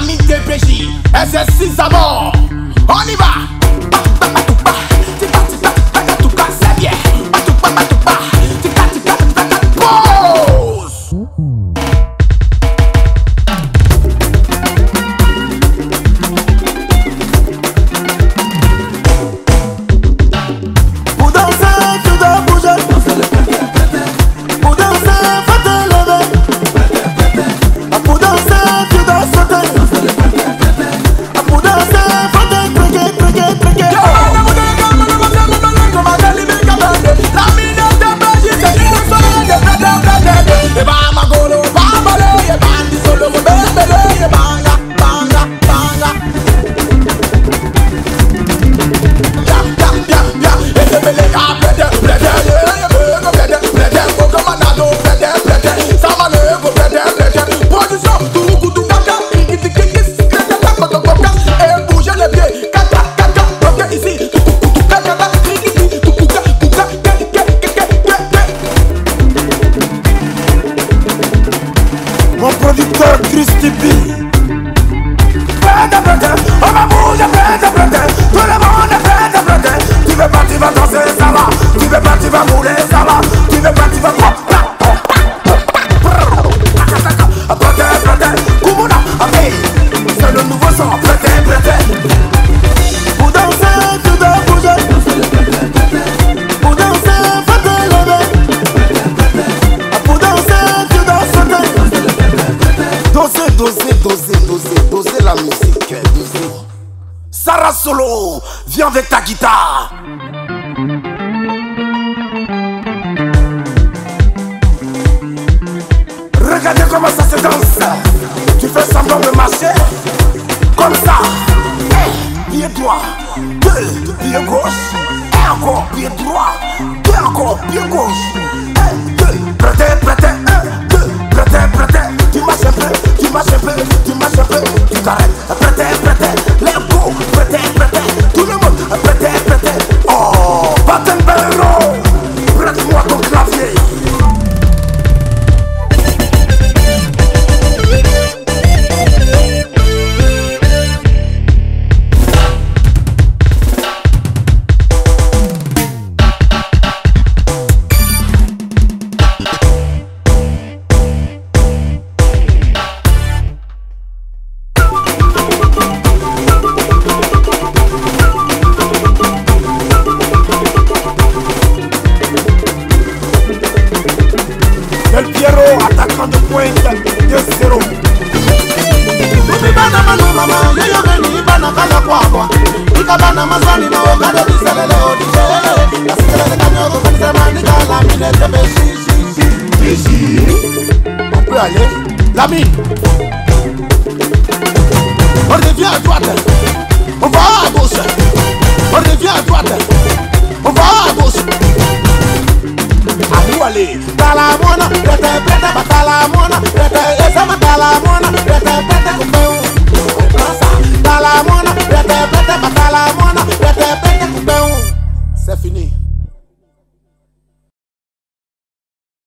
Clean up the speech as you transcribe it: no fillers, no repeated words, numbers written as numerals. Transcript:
L'ami DPJ, SS6 à mort. On y va. C'est bien. Pause. Pour danser, tu dois bouger. Pour danser, faut te lever. Pour danser, tu dois sauter. Pour danser, faut te truquer. Mon producteur Christy B. Prête, on va bouger, prête. Tout le monde est prête. Tu veux pas, tu vas danser, ça va. Tu veux pas, tu vas rouler, ça va. Tu veux pas, tu vas prête. Kumuna, ok. C'est le nouveau son, prête. Pour danser, tu dois bouger. Pour danser, faut te lever. Pour danser, tu dois sauter. Doser la musique, doser. Sarah Solo, viens avec ta guitare. Regardez comment ça se danse. Tu fais semblant de marcher. Comme ça. Pied droit, 2 pieds gauche. Et encore pied droit, 2 encore pied gauche. 1, 2, prêtez, 1, 2, prêtez. Tu marches un peu, tu t'arrêtes. Prêtez, les go, prêtez. Tout le monde, prêtez. Oh, Battenberro, prête-moi ton clavier. Del Piero, attaquant de pointe, 2-0. On peut aller. L'ami.